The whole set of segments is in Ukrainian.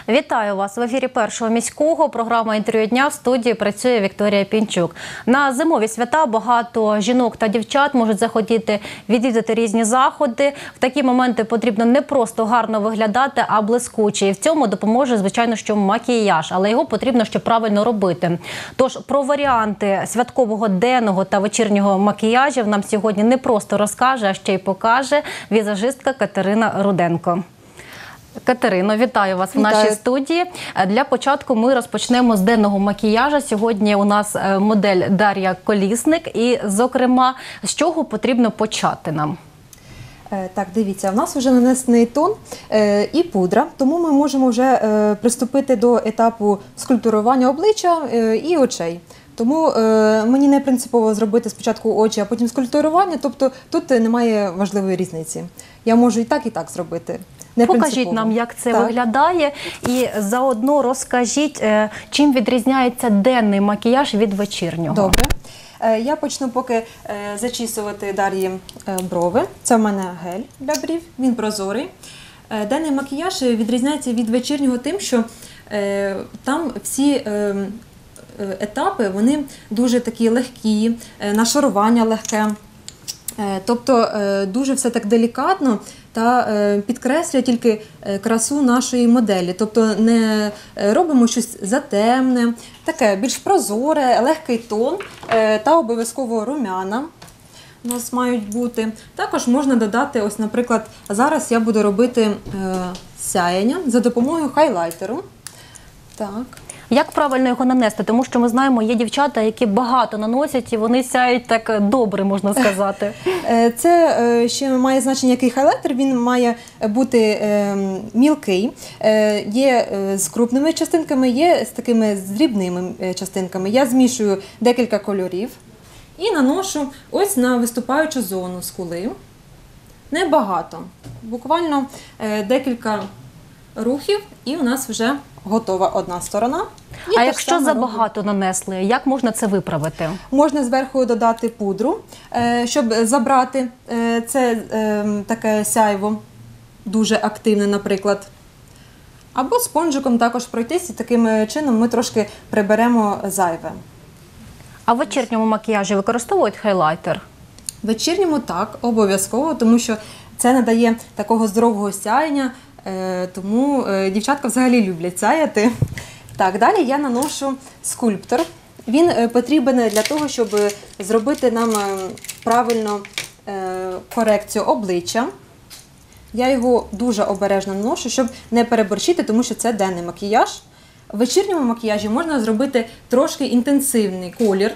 Вітаю вас в ефірі Першого міського. Програма «Інтерв'ю дня». В студії працює Вікторія Пінчук. На зимові свята багато жінок та дівчат можуть захотіти відвідати різні заходи. В такі моменти потрібно не просто гарно виглядати, а блискуче. І в цьому допоможе, звичайно, що макіяж, але його потрібно ще правильно робити. Тож про варіанти святкового денного та вечірнього макіяжів нам сьогодні не просто розкаже, а ще й покаже візажистка Катерина Руденко. Катерино, вітаю вас в нашій студії. Для початку ми розпочнемо з денного макіяжу. Сьогодні у нас модель Дар'я Колісник. І, зокрема, з чого потрібно почати нам? Так, дивіться, у нас вже нанесений тон і пудра, тому ми можемо вже приступити до етапу скульптурування обличчя і очей. Тому мені не принципово зробити спочатку очі, а потім скульптурування, тобто тут немає важливої різниці. Я можу і так зробити. Покажіть нам, як це виглядає, і заодно розкажіть, чим відрізняється денний макіяж від вечірнього. Добре. Я почну поки зачісувати Дар'ї брови. Це в мене гель для брів, він прозорий. Денний макіяж відрізняється від вечірнього тим, що там всі етапи, вони дуже такі легкі, нашарування легке. Тобто дуже все так делікатно та підкреслює тільки красу нашої моделі. Тобто не робимо щось затемне, таке більш прозоре, легкий тон та обов'язково румяна у нас мають бути. Також можна додати, ось, наприклад, зараз я буду робити сяєння за допомогою хайлайтеру. Так. Як правильно його нанести? Тому що ми знаємо, є дівчата, які багато наносять, і вони сяють так добре, можна сказати. Це ще має значення, який хайлайтер. Він має бути мілкий, є з крупними частинками, є з такими з дрібними частинками. Я змішую декілька кольорів і наношу ось на виступаючу зону скули. Небагато, буквально декілька рухів, і у нас вже готова одна сторона. А якщо забагато нанесли, як можна це виправити? Можна зверху додати пудру, щоб забрати це таке сяйво, дуже активне, наприклад. Або спонжиком також пройтись, і таким чином ми трошки приберемо зайве. А в вечірньому макіяжі використовують хайлайтер? В вечірньому так, обов'язково, тому що це надає такого здорового сяєння, тому дівчатка взагалі люблять сяяти. Так, далі я наношу скульптор. Він потрібен для того, щоб зробити нам правильну корекцію обличчя. Я його дуже обережно наношу, щоб не переборщити, тому що це денний макіяж. В вечірньому макіяжі можна зробити трошки інтенсивний колір,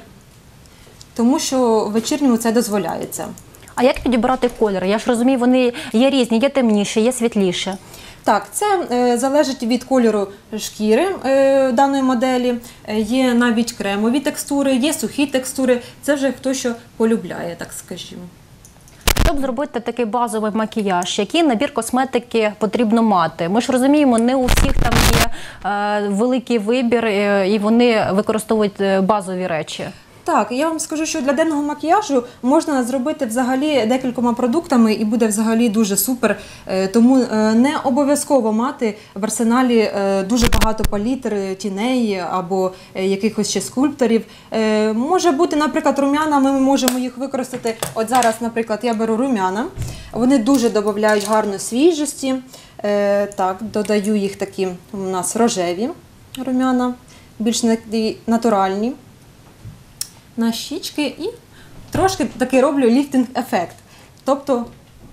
тому що в вечірньому це дозволяється. А як підібрати кольори? Я ж розумію, вони є різні, є темніші, є світліші. Так, це залежить від кольору шкіри даної моделі. Є навіть кремові текстури, є сухі текстури. Це вже хто що полюбляє, так скажімо. Щоб зробити такий базовий макіяж, який набір косметики потрібно мати? Ми ж розуміємо, не у всіх там є великий вибір і вони використовують базові речі. Так, я вам скажу, що для денного макіяжу можна зробити взагалі декількома продуктами і буде взагалі дуже супер. Тому не обов'язково мати в арсеналі дуже багато палітр, тіней або якихось ще скульпторів. Може бути, наприклад, рум'яна, ми можемо їх використати. От зараз, наприклад, я беру рум'яна. Вони дуже додають гарну свіжості. Так, додаю їх такі у нас рожеві рум'яна, більш натуральні. На щічки і трошки такий роблю ліфтинг-ефект. Тобто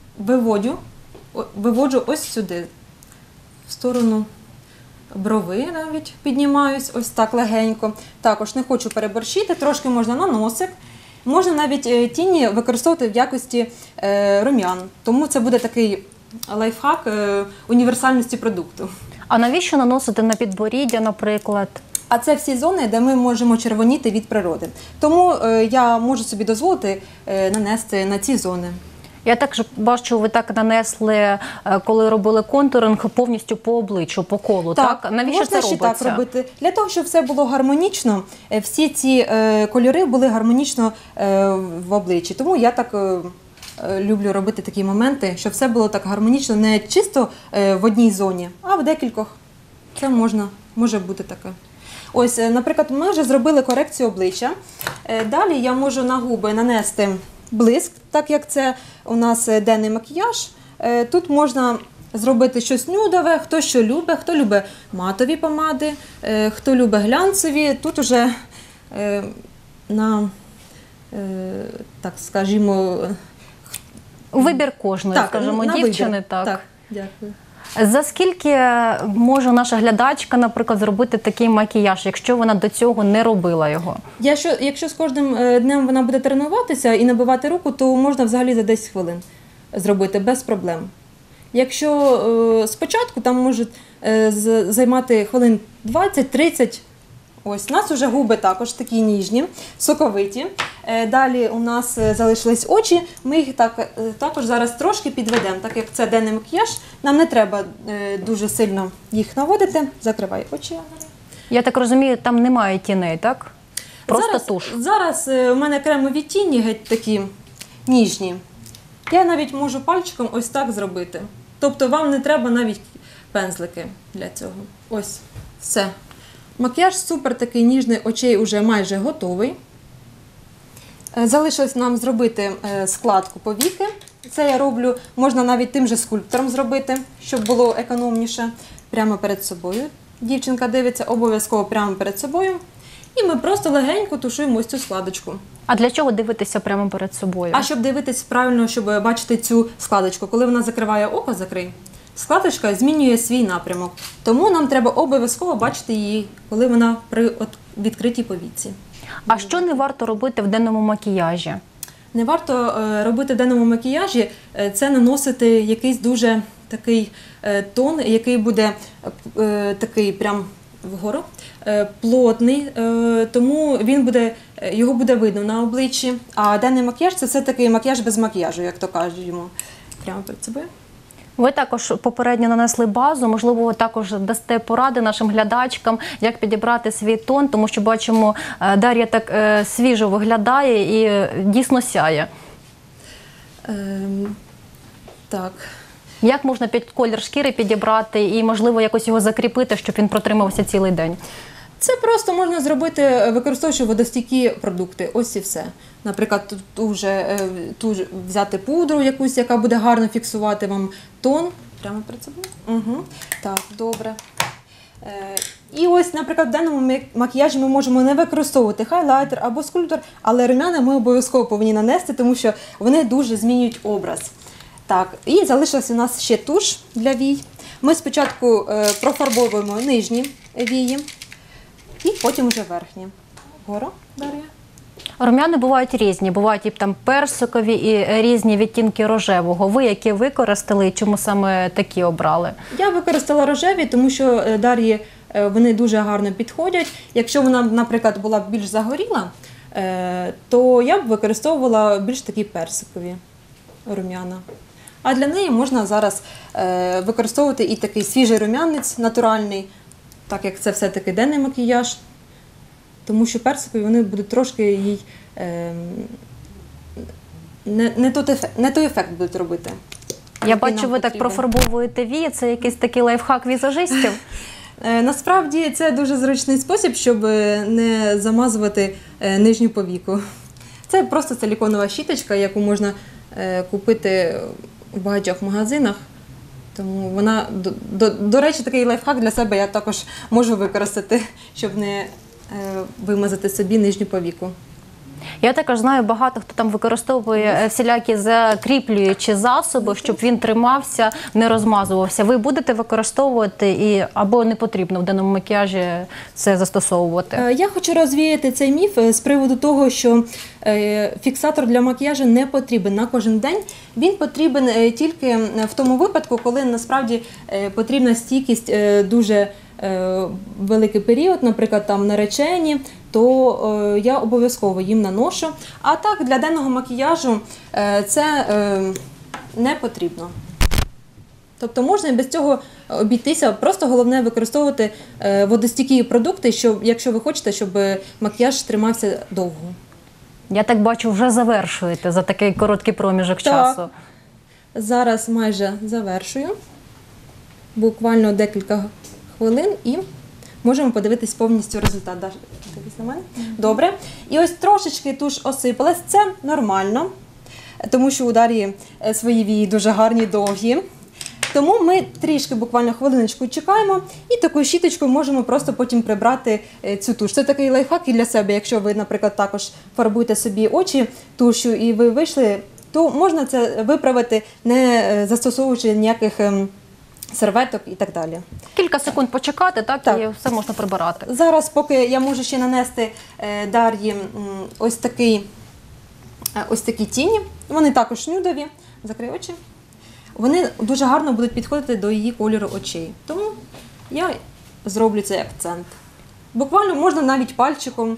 виводжу ось сюди, в сторону брови навіть піднімаюсь, ось так легенько. Також не хочу переборщити, трошки можна на носик. Можна навіть тіні використовувати в якості рум'ян. Тому це буде такий лайфхак універсальності продукту. А навіщо наносити на підборіддя, наприклад? А це всі зони, де ми можемо червоніти від природи. Тому я можу собі дозволити нанести на ці зони. Я також бачу, ви так нанесли, коли робили контуринг, повністю по обличчю, по колу. Так? Навіщо це робиться? Можна ще так робити. Для того, щоб все було гармонічно, всі ці кольори були гармонічно в обличчі. Тому я так люблю робити такі моменти, щоб все було так гармонічно, не чисто в одній зоні, а в декількох. Це може бути таке. Ось, наприклад, ми вже зробили корекцію обличчя. Далі я можу на губи нанести блиск, так як це у нас денний макіяж. Тут можна зробити щось нюдове, хто що любить, хто любить матові помади, хто любить глянцеві. Тут уже так скажімо, Вибір кожної, скажімо, на дівчини. вибір. Так. Так, дякую. За скільки може наша глядачка, наприклад, зробити такий макіяж, якщо вона до цього не робила його? Якщо з кожним днем вона буде тренуватися і набивати руку, то можна взагалі за 10 хвилин зробити без проблем. Якщо спочатку там можуть займати хвилин 20-30. Ось, у нас вже губи також такі ніжні, соковиті. Далі у нас залишились очі, ми їх також зараз трошки підведемо, так як це денний макіяж, нам не треба дуже сильно їх наводити. Закривай очі. Я так розумію, там немає тіней, так? Просто туш. Зараз у мене кремові тіні геть такі ніжні. Я навіть можу пальчиком ось так зробити. Тобто вам не треба навіть пензлики для цього. Ось, все. Макіяж супер такий ніжний, очей уже майже готовий. Залишилось нам зробити складку повіки. Це я роблю, можна навіть тим же скульптором зробити, щоб було економніше. Прямо перед собою. Дівчинка дивиться обов'язково прямо перед собою. І ми просто легенько тушуємо ось цю складочку. А для чого дивитися прямо перед собою? А щоб дивитись правильно, щоб бачити цю складочку. Коли вона закриває око, складочка змінює свій напрямок. Тому нам треба обов'язково бачити її, коли вона при відкритій повіці. А що не варто робити в денному макіяжі? Не варто робити в денному макіяжі, це наносити якийсь дуже такий тон, який буде такий прям вгору, плотний, тому його буде видно на обличчі. А денний макіяж – це все-таки макіяж без макіяжу, як то кажемо. Прямо перед собою. Ви також попередньо нанесли базу, можливо, ви також дасте поради нашим глядачкам, як підібрати свій тон, тому що бачимо, Дар'я так свіжо виглядає і дійсно сяє. Так. Як можна під колір шкіри підібрати і, можливо, якось його закріпити, щоб він протримався цілий день? Це просто можна зробити, використовуючи водостійкі продукти. Ось і все. Наприклад, тут взяти пудру якусь, яка буде гарно фіксувати вам тон. Прямо перед собою. Угу. Так, добре. І ось, наприклад, в даному макіяжі ми можемо не використовувати хайлайтер або скульптор, але румяна ми обов'язково повинні нанести, тому що вони дуже змінюють образ. Так, і залишилась у нас ще туш для вій. Ми спочатку профарбовуємо нижні вії і потім вже верхні. Вгору, Дар'я. Румяни бувають різні, бувають і там персикові, і різні відтінки рожевого. Ви які використали і чому саме такі обрали? Я використала рожеві, тому що Дар'ї вони дуже гарно підходять. Якщо вона, наприклад, була б більш загоріла, то я б використовувала більш такі персикові рум'яна. А для неї можна зараз використовувати і такий свіжий рум'янець натуральний, так як це все-таки денний макіяж. Тому що персикові вони будуть трошки їй не той ефект будуть робити. Я бачу, ви так профарбовуєте вії, це якийсь такий лайфхак візажистів? Насправді це дуже зручний спосіб, щоб не замазувати нижню повіку. Це просто силіконова щіточка, яку можна купити в багатьох магазинах. Тому вона, до речі, такий лайфхак для себе я також можу використати, щоб не вимазати собі нижню повіку. Я також знаю, багато хто там використовує всілякі закріплюючі засоби, щоб він тримався, не розмазувався. Ви будете використовувати або не потрібно в даному макіяжі це застосовувати? Я хочу розвіяти цей міф з приводу того, що фіксатор для макіяжу не потрібен на кожен день. Він потрібен тільки в тому випадку, коли насправді потрібна стійкість дуже великий період, наприклад, там наречені, то я обов'язково їм наношу. А так, для денного макіяжу це не потрібно. Тобто можна і без цього обійтися, просто головне використовувати водостійкі продукти, якщо ви хочете, щоб макіяж тримався довго. Я так бачу, вже завершуєте за такий короткий проміжок часу. Зараз майже завершую. Буквально декілька хвилин і можемо подивитись повністю результат. Даша, дивись на мене. Добре. І ось трошечки туш осипалась. Це нормально, тому що у Дар'ї свої вії дуже гарні, довгі. Тому ми трішки, буквально хвилиночку чекаємо і такою щіточкою можемо просто потім прибрати цю туш. Це такий лайфхак і для себе. Якщо ви, наприклад, також фарбуєте собі очі тушу і ви вийшли, то можна це виправити, не застосовуючи ніяких серветок і так далі. Кілька секунд почекати, так, Так. і все можна прибирати. Зараз, поки я можу ще нанести Дар'ї ось такі тіні. Вони також нюдові. Закрий очі. Вони дуже гарно будуть підходити до її кольору очей. Тому я зроблю цей акцент. Буквально можна навіть пальчиком.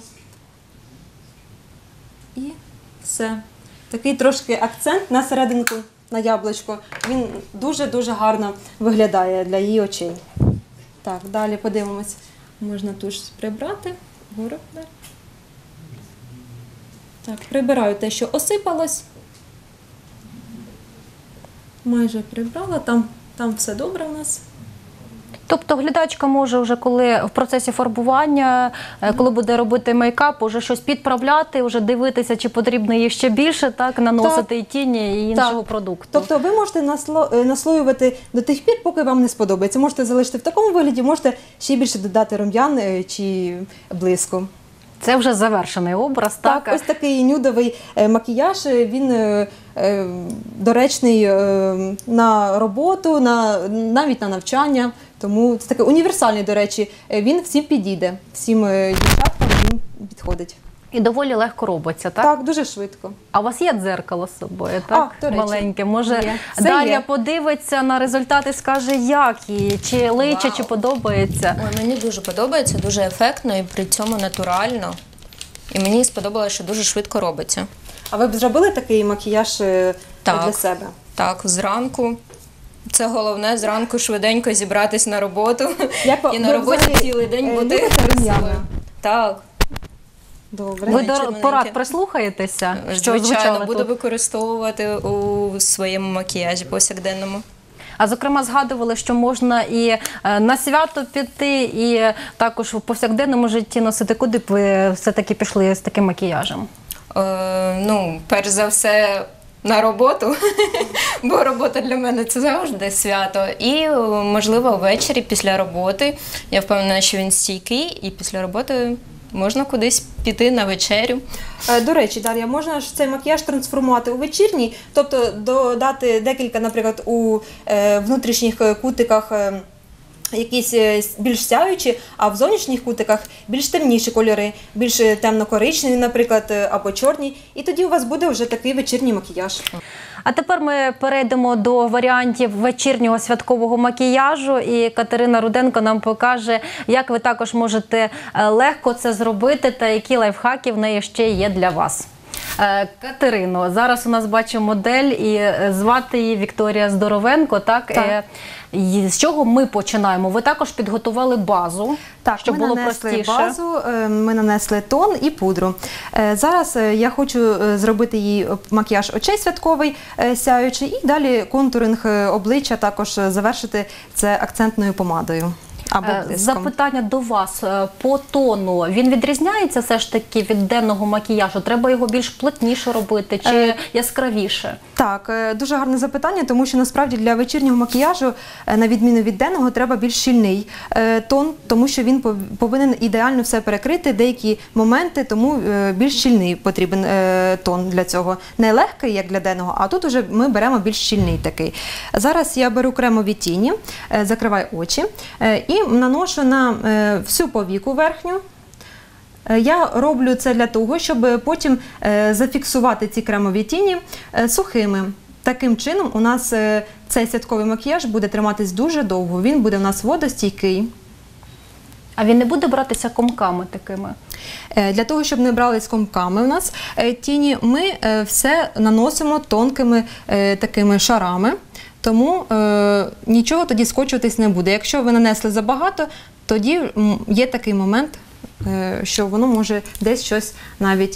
І все. Такий трошки акцент на серединку, на яблучко. Він дуже-дуже гарно виглядає для її очей. Так, далі подивимось. Можна туш прибрати. Вгору. Так, прибираю те, що осипалось. Майже прибрала, там все добре у нас. Тобто глядачка може вже, коли в процесі фарбування, коли буде робити мейкап, уже щось підправляти, вже дивитися, чи потрібно їй ще більше, так, наносити і тіні, і іншого продукту. Тобто ви можете наслоювати до тих пір, поки вам не сподобається. Можете залишити в такому вигляді, можете ще більше додати рум'ян чи блиску. Це вже завершений образ, так? Так, ось такий нюдовий макіяж, він доречний на роботу, навіть на навчання. Тому це такий універсальний, до речі, він всім підійде, всім дівчаткам він підходить. І доволі легко робиться, так? Так, дуже швидко. А у вас є дзеркало з собою, так? до речі. Маленьке. Може, Є. Все Дар'я є. подивиться на результат і скаже, як їй, чи личить, Вау. чи подобається. Ой, мені дуже подобається, дуже ефектно і при цьому натурально. І мені сподобалося, що дуже швидко робиться. А ви б зробили такий макіяж Так. для себе? Так, зранку. Це головне, зранку швиденько зібратись на роботу Як і ви на роботі взагалі, цілий день бути любите рум'яна? красивою. Так, Добре. Ви до червоненьке. порад прислухаєтеся, що звучало звичайно, буду тут? використовувати у своєму макіяжі повсякденному. А зокрема, згадували, що можна і на свято піти, і також в повсякденному житті носити. Куди б ви все-таки пішли з таким макіяжем? Перш за все, на роботу, бо робота для мене це завжди свято. І, можливо, ввечері після роботи. Я впевнена, що він стійкий, і після роботи можна кудись піти на вечерю. До речі, Дар'я, можна ж цей макіяж трансформувати у вечірній, тобто додати декілька, наприклад, у внутрішніх кутиках якісь більш сяючі, а в зовнішніх кутиках більш темніші кольори, більш темно-коричневі, наприклад, або чорні. І тоді у вас буде вже такий вечірній макіяж. А тепер ми перейдемо до варіантів вечірнього святкового макіяжу, і Катерина Руденко нам покаже, як ви також можете легко це зробити та які лайфхаки в неї ще є для вас. Катерино, зараз у нас бачимо модель, і звати її Вікторія Здоровенко, так? Так. З чого ми починаємо? Ви також підготували базу, щоб було простіше. Базу, ми нанесли тон і пудру. Зараз я хочу зробити їй макіяж очей святковий, сяючий, і далі контуринг обличчя також завершити це акцентною помадою. Або блиском. Запитання до вас по тону. Він відрізняється все ж таки від денного макіяжу? Треба його більш плотніше робити чи яскравіше? Так, дуже гарне запитання, тому що насправді для вечірнього макіяжу, на відміну від денного, треба більш щільний тон, тому що він повинен ідеально все перекрити, деякі моменти, тому більш щільний потрібен тон для цього. Не легкий, як для денного, а тут уже ми беремо більш щільний такий. Зараз я беру кремові тіні, закриваю очі і наношу на всю повіку верхню. Я роблю це для того, щоб потім зафіксувати ці кремові тіні сухими. Таким чином у нас цей святковий макіяж буде триматись дуже довго, він буде у нас водостійкий. А він не буде братися комками такими? Для того, щоб не брались комками у нас тіні, ми все наносимо тонкими такими шарами, тому нічого тоді скочуватись не буде. Якщо ви нанесли забагато, тоді є такий момент, що воно може десь щось навіть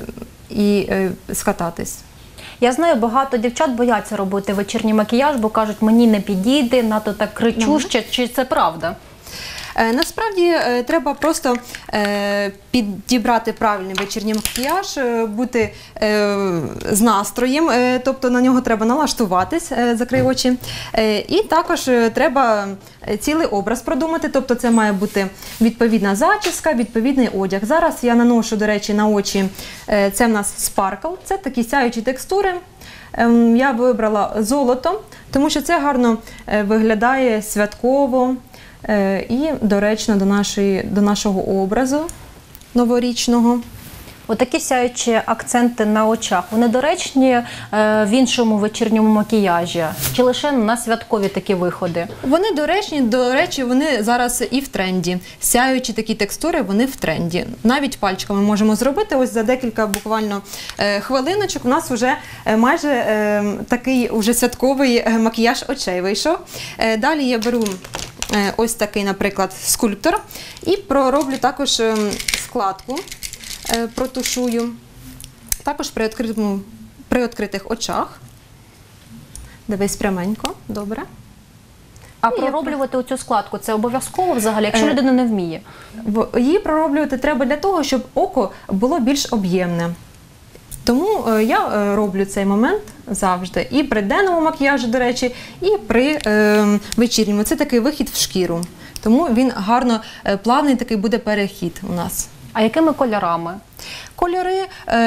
і скататись. Я знаю, багато дівчат бояться робити вечірній макіяж, бо кажуть, мені не підійде, надто так кричуще. Чи це правда? Насправді треба просто підібрати правильний вечірній макіяж, бути з настроєм, тобто на нього треба налаштуватись, закрий очі. І також треба цілий образ продумати, тобто це має бути відповідна зачіска, відповідний одяг. Зараз я наношу, до речі, на очі, це в нас Sparkle, це такі сяючі текстури. Я вибрала золото, тому що це гарно виглядає святково і доречно до нашого образу новорічного. Отакі сяючі акценти на очах, вони доречні в іншому вечірньому макіяжі? Чи лише на святкові такі виходи? Вони доречні, до речі, вони зараз і в тренді. Сяючі такі текстури, вони в тренді. Навіть пальчиками можемо зробити. Ось за декілька буквально хвилиночок у нас вже майже такий уже святковий макіяж очей вийшов. Далі я беру ось такий, наприклад, скульптор і пророблю також складку. Протушую. Також при відкритих очах. Дивись пряменько, добре. А пророблювати оцю складку – це обов'язково взагалі, якщо людина не вміє? Її пророблювати треба для того, щоб око було більш об'ємне. Тому я роблю цей момент завжди. І при денному макіяжі, до речі, і при вечірньому. Це такий вихід в шкіру. Тому він гарно, плавний такий буде перехід у нас. А якими кольорами? Кольори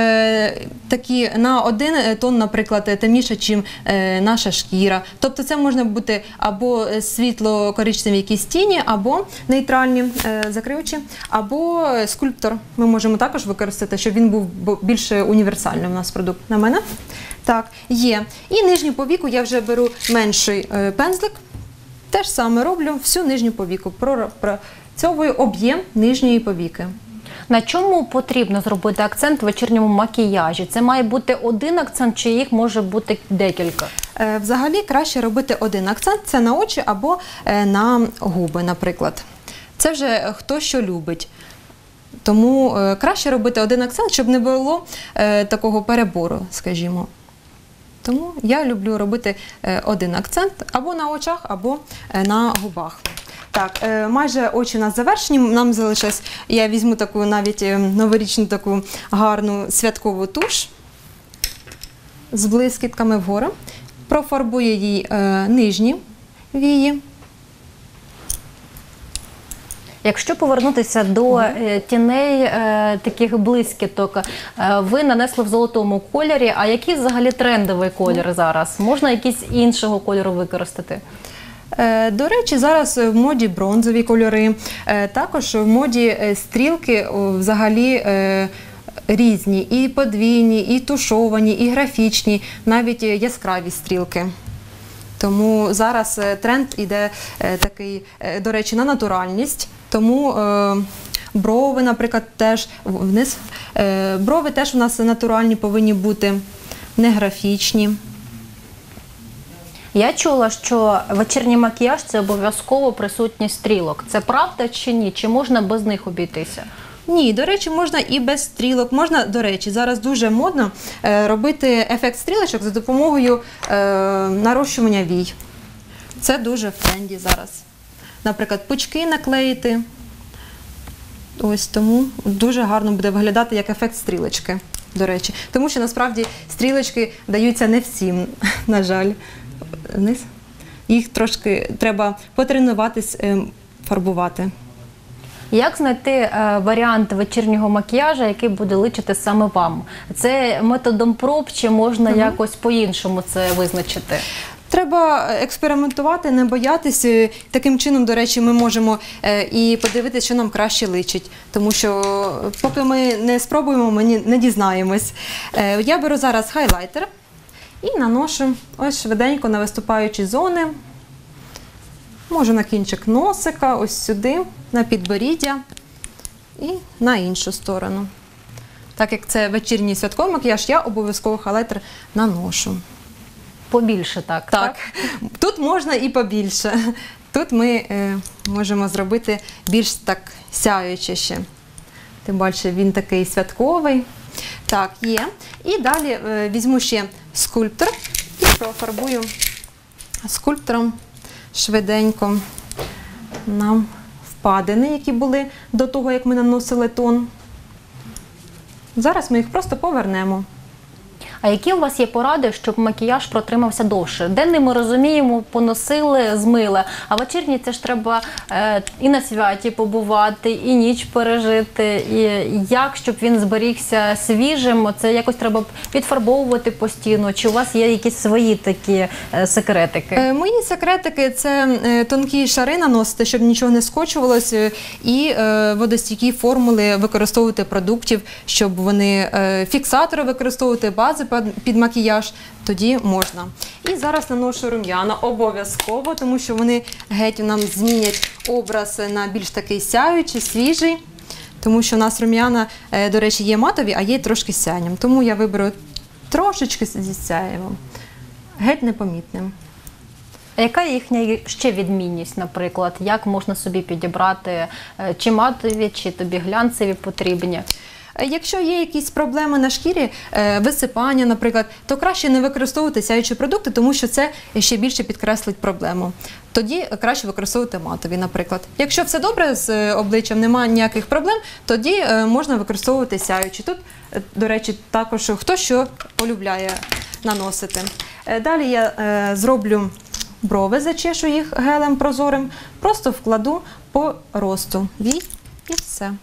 такі на 1 тон, наприклад, темніше, ніж наша шкіра. Тобто це може бути або світло-коричневі якісь тіні, або нейтральні закривачі, або скульптор. Ми можемо також використати, щоб він був більш універсальний у нас продукт. На мене. Так, є. І нижню повіку я вже беру менший пензлик. Те ж саме роблю всю нижню повіку. Пропрацьовую об'єм нижньої повіки. На чому потрібно зробити акцент в вечірньому макіяжі? Це має бути один акцент, чи їх може бути декілька? Взагалі краще робити один акцент – це на очі або на губи, наприклад. Це вже хто що любить. Тому краще робити один акцент, щоб не було такого перебору, скажімо. Тому я люблю робити один акцент або на очах, або на губах. Так, майже очі у нас завершені, нам залишилось, я візьму таку навіть новорічну таку гарну святкову туш з блискітками вгору, профарбую їй нижні вії. Якщо повернутися до тіней таких блискіток, ви нанесли в золотому кольорі, а який взагалі трендовий колір зараз? Можна якийсь іншого кольору використати? До речі, зараз в моді бронзові кольори, також в моді стрілки взагалі різні, і подвійні, і тушовані, і графічні, навіть яскраві стрілки. Тому зараз тренд іде такий, до речі, на натуральність, тому брови, наприклад, теж вниз. Брови теж у нас натуральні повинні бути, не графічні. Я чула, що вечірній макіяж – це обов'язково присутність стрілок. Це правда чи ні? Чи можна без них обійтися? Ні, до речі, можна і без стрілок. Можна, до речі, зараз дуже модно робити ефект стрілочок за допомогою нарощування вій. Це дуже в тренді зараз. Наприклад, пучки наклеїти. Ось тому дуже гарно буде виглядати як ефект стрілочки, до речі. Тому що, насправді, стрілочки даються не всім, на жаль. Вниз. Їх трошки треба потренуватись, фарбувати. Як знайти варіант вечірнього макіяжу, який буде личити саме вам? Це методом проб чи можна якось по-іншому це визначити? Треба експериментувати, не боятися. Таким чином, до речі, ми можемо і подивитися, що нам краще личить. Тому що поки ми не спробуємо, ми не дізнаємось. Я беру зараз хайлайтер і наношу ось швиденько на виступаючі зони. Можу на кінчик носика, ось сюди, на підборіддя і на іншу сторону. Так як це вечірній святковий макіяж, я обов'язково хайлайтер наношу. Побільше, так? Так. Тут можна і побільше. Тут ми можемо зробити більш так сяюче ще. Тим більше він такий святковий. Так, є. І далі візьму ще скульптор і профарбую скульптором швиденько нам в впадини, які були до того, як ми наносили тон. Зараз ми їх просто повернемо. А які у вас є поради, щоб макіяж протримався довше? Денний ми розуміємо, поносили, змили, а вечірній це ж треба і на святі побувати, і ніч пережити. І як, щоб він зберігся свіжим, це якось треба підфарбовувати постійно? Чи у вас є якісь свої такі секретики? Мої секретики – це тонкі шари наносити, щоб нічого не скочувалося, і водостійкі формули використовувати продуктів, щоб вони фіксатори використовувати, бази під макіяж, тоді можна. І зараз наношу рум'яна обов'язково, тому що вони геть нам змінять образ на більш такий сяючий, свіжий, тому що у нас рум'яна, до речі, є матові, а є трошки з сяєм. Тому я виберу трошечки зі сяєвом, геть непомітним. А яка їхня ще відмінність, наприклад? Як можна собі підібрати, чи матові, чи тобі глянцеві потрібні? Якщо є якісь проблеми на шкірі, висипання, наприклад, то краще не використовувати сяючі продукти, тому що це ще більше підкреслить проблему. Тоді краще використовувати матові, наприклад. Якщо все добре з обличчям, немає ніяких проблем, тоді можна використовувати сяючі. Тут, до речі, також хто що полюбляє наносити. Далі я зроблю брови, зачешу їх гелем прозорим, просто вкладу по росту вій і все.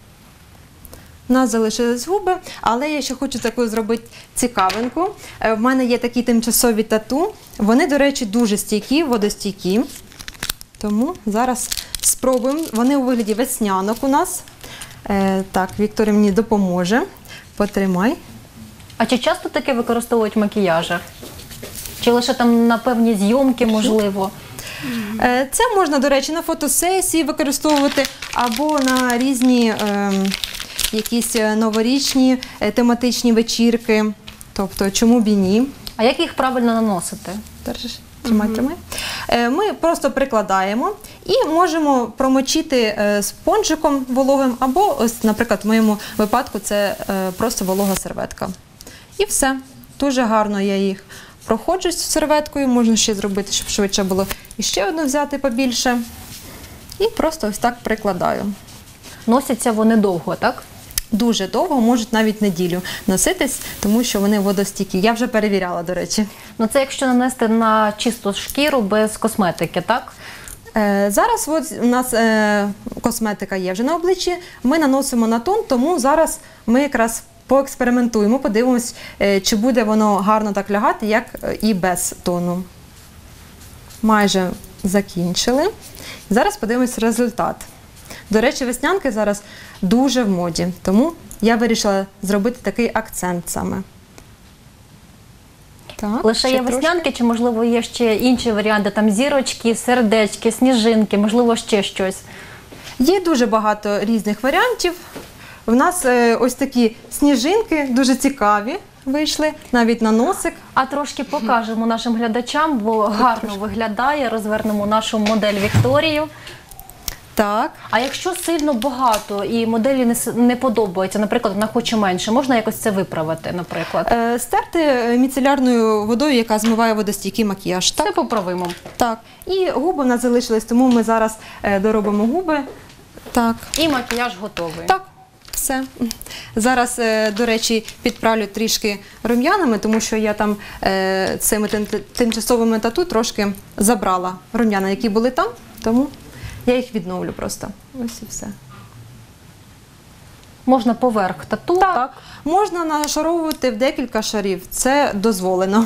У нас залишились губи, але я ще хочу таку зробити цікавинку. В мене є такі тимчасові тату. Вони, до речі, дуже стійкі, водостійкі. Тому зараз спробуємо. Вони у вигляді веснянок у нас. Так, Вікторія мені допоможе. Потримай. А чи часто таке використовують в макіяжах? Чи лише там на певні зйомки, можливо? Це можна, до речі, на фотосесії використовувати або на різні якісь новорічні тематичні вечірки. Тобто, чому б і ні. А як їх правильно наносити? Держиш? Тримай. Ми просто прикладаємо і можемо промочити спонжиком вологим, або, ось, наприклад, в моєму випадку це просто волога серветка. І все. Дуже гарно я їх проходжу з серветкою, можна ще зробити, щоб швидше було. І ще одну взяти побільше. І просто ось так прикладаю. Носяться вони довго, так? Дуже довго, можуть навіть неділю носитись, тому що вони водостійкі. Я вже перевіряла, до речі. Ну це якщо нанести на чисту шкіру без косметики, так? Зараз от у нас косметика є вже на обличчі, ми наносимо на тон, тому зараз ми якраз поекспериментуємо, подивимось, чи буде воно гарно так лягати, як і без тону. Майже закінчили. Зараз подивимось результат. До речі, веснянки зараз дуже в моді, тому я вирішила зробити такий акцент саме. Так, Лише є трошки. веснянки, чи, можливо, є ще інші варіанти, там зірочки, сердечки, сніжинки, можливо, ще щось? Є дуже багато різних варіантів. У нас ось такі сніжинки, дуже цікаві вийшли, навіть на носик. А трошки покажемо нашим глядачам, бо гарно виглядає, розвернемо нашу модель Вікторію. Так. А якщо сильно багато і моделі не подобається, наприклад, вона хоче менше, можна якось це виправити, наприклад? Стерти міцелярною водою, яка змиває водостійкий макіяж. Це Так? поправимо. Так. І губи в нас залишились, тому ми зараз доробимо губи. Так. І макіяж готовий. Так. Все. Зараз, до речі, підправлю трішки рум'янами, тому що я там цими тимчасовими тату трошки забрала рум'яна, які були там, тому я їх відновлю просто. Ось і все. Можна поверх тату, так? Можна нашаровувати в декілька шарів, це дозволено.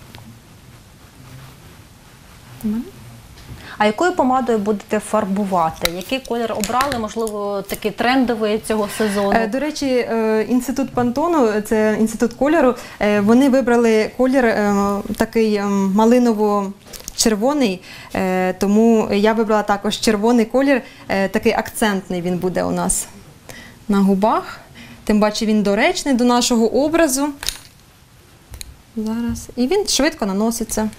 А якою помадою будете фарбувати? Який колір обрали, можливо, такий трендовий цього сезону? До речі, інститут Пантону, це інститут кольору, вони вибрали колір такий малиново-червоний, тому я вибрала також червоний колір, такий акцентний він буде у нас на губах. Тим паче він доречний до нашого образу. Зараз. І він швидко наноситься.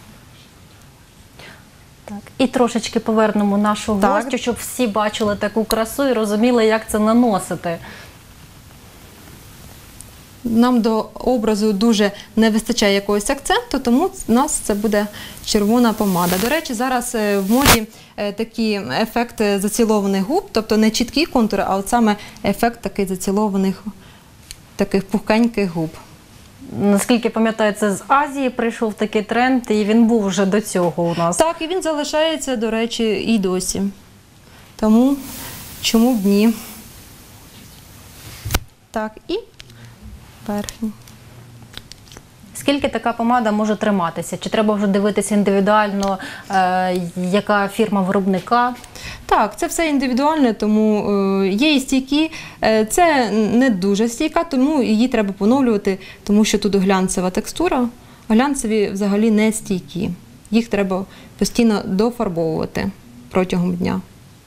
Так. І трошечки повернемо нашу гостю, щоб всі бачили таку красу і розуміли, як це наносити. нам до образу дуже не вистачає якогось акценту, тому у нас це буде червона помада. До речі, зараз в моді такий ефект зацілованих губ, тобто не чіткі контури, а от саме ефект такий зацілованих, таких пухкеньких губ. Наскільки пам'ятаю, це з Азії прийшов такий тренд, і він був вже до цього у нас. Так, і він залишається, до речі, і досі. Тому чому б ні? Так, і верхній. Скільки така помада може триматися? Чи треба вже дивитися індивідуально, яка фірма виробника? Так, це все індивідуальне, тому є і стійкі. Це не дуже стійка, тому її треба поновлювати, тому що тут глянцева текстура. Глянцеві взагалі не стійкі. Їх треба постійно дофарбовувати протягом дня.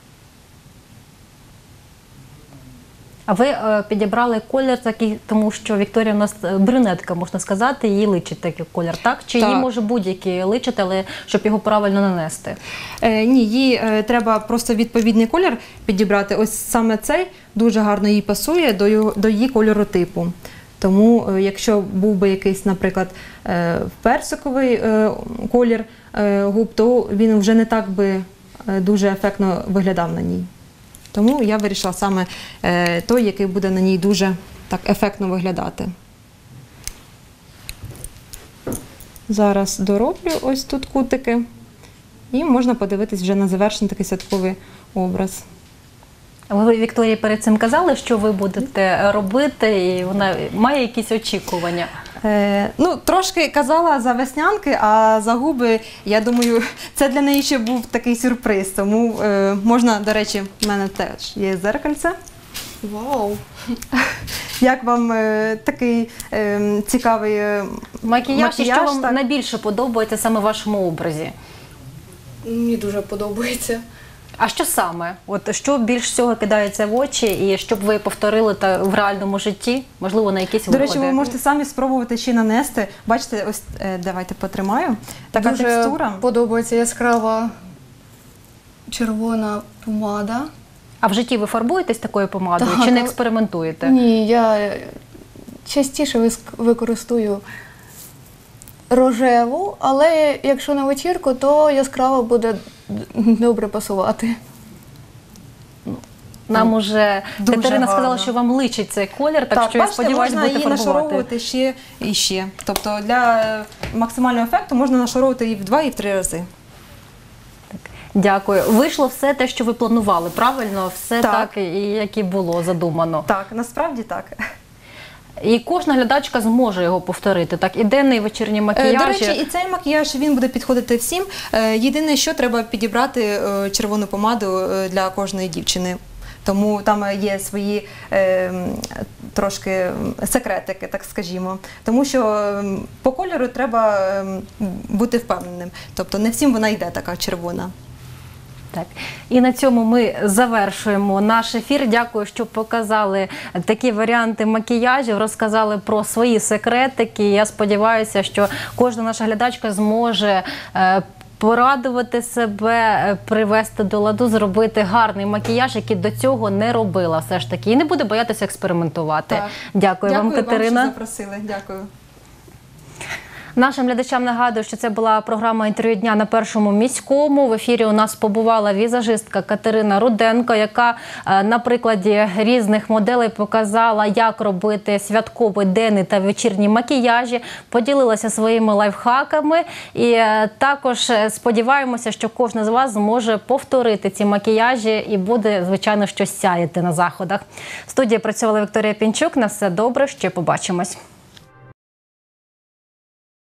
А ви підібрали колір такий, тому що Вікторія у нас брюнетка, можна сказати, їй личить такий колір, так? Чи Так. їй може будь-який личити, але щоб його правильно нанести? Ні, їй треба просто відповідний колір підібрати. Ось саме цей дуже гарно їй пасує до її кольоротипу. Тому якщо був би якийсь, наприклад, персиковий колір губ, то він вже не так би дуже ефектно виглядав на ній. Тому я вирішила саме той, який буде на ній дуже так ефектно виглядати. Зараз дороблю ось тут кутики, і можна подивитись вже на завершений такий святковий образ. Ви Вікторії перед цим казали, що ви будете робити, і вона має якісь очікування? Ну, трошки казала за веснянки, а за губи, я думаю, це для неї ще був такий сюрприз. Тому можна, до речі, в мене теж є зеркальце. Вау! Як вам такий цікавий Макіяж, і що вам так? найбільше подобається саме в вашому образі? Мені дуже подобається. А що саме? От що більш всього кидається в очі, і щоб ви повторили в реальному житті, можливо, на якісь До виходи? речі, ви можете самі спробувати ще нанести. Бачите, ось давайте потримаю. Така дуже текстура. подобається яскрава червона помада. А в житті ви фарбуєтесь такою помадою, Так, чи не але- експериментуєте? Ні, я частіше використовую рожеву, але якщо на вечірку, то яскрава буде добре пасувати. Нам уже Дуже Катерина сказала, гарно. що вам личить цей колір, так що я бачите, сподіваюся, можна будете її фарбувати. нашаровувати ще і ще. Тобто для максимального ефекту можна нашаровувати і в 2, і в 3 рази. Дякую. Вийшло все те, що ви планували, правильно? Все Так. так, і як і було задумано. Так, насправді так. І кожна глядачка зможе його повторити. Так, і денний, і вечірній макіяж. До речі, і цей макіяж він буде підходити всім. Єдине, що треба підібрати червону помаду для кожної дівчини. Тому там є свої трошки секретики, так скажімо. Тому що по кольору треба бути впевненим. Тобто не всім вона йде така червона. Так. І на цьому ми завершуємо наш ефір. Дякую, що показали такі варіанти макіяжів, розказали про свої секретики. Я сподіваюся, що кожна наша глядачка зможе порадувати себе, привести до ладу, зробити гарний макіяж, який до цього не робила все ж таки. І не буде боятися експериментувати. Так. Дякую вам, Катерина. Що запросили. Дякую. Нашим глядачам нагадую, що це була програма «Інтерв'ю дня» на Першому міському. В ефірі у нас побувала візажистка Катерина Руденко, яка на прикладі різних моделей показала, як робити святковий денний та вечірній макіяжі, поділилася своїми лайфхаками. І також сподіваємося, що кожен з вас зможе повторити ці макіяжі і буде, звичайно, щось сяяти на заходах. В студії працювала Вікторія Пінчук. На все добре, ще побачимось.